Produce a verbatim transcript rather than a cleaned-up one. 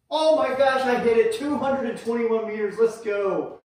Oh my gosh, I did it! two hundred twenty-one meters, let's go!